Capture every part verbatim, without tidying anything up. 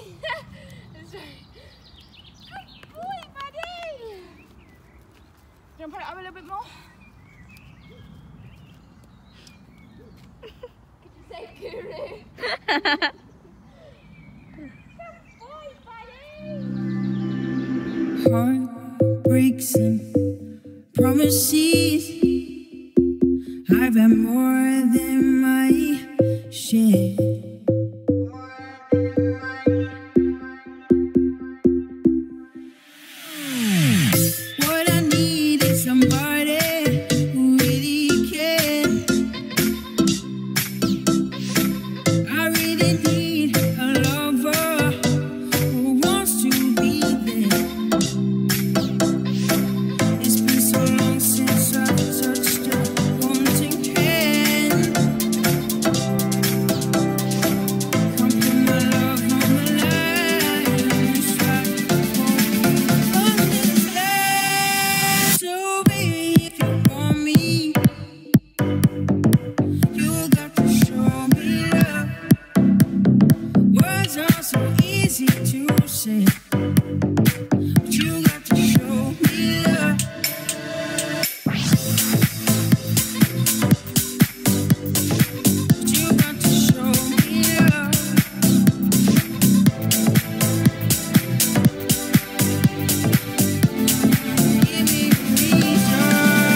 Good boy, buddy. Do you want to put it up a little bit more? Could you say guru? Good boy, buddy. Heartbreaks and promises. I've had more than my share. What I need is somebody who really cares. I really need a lover who wants to be there. It's been so long since I've touched a wanting hand. Come put my love on the line. Strive for understand. So baby, if you want me, you got to show me love. Words are so easy to say, but you got to show me love. But you got to show me love. Give me a reason.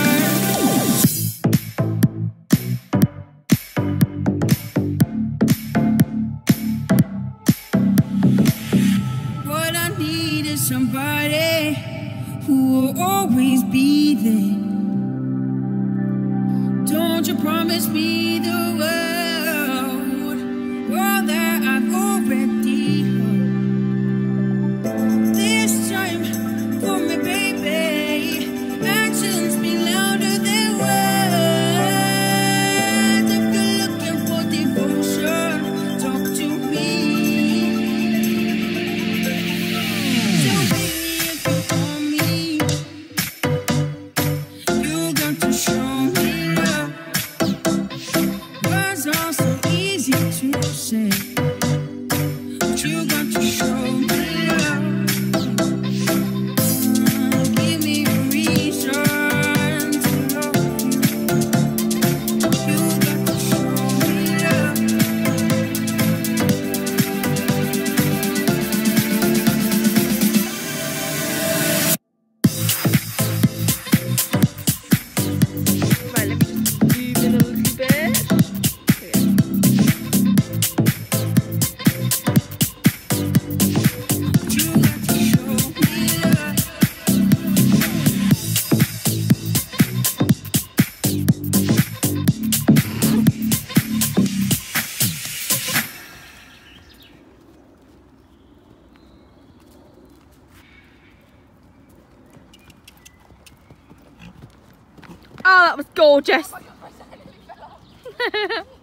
What I need is somebody who will always be there. Don't you promise me the world, world that I've already heard. This time for me, baby. Actions speak louder than words. If you're looking for devotion, talk to me. So baby, if you want me, you got to show me love. Words are so easy to say, but you got to show me love. Give me a reason to love you. You got to show me love. Right, let me just move it a little bit. You got to show me love. Oh, that was gorgeous.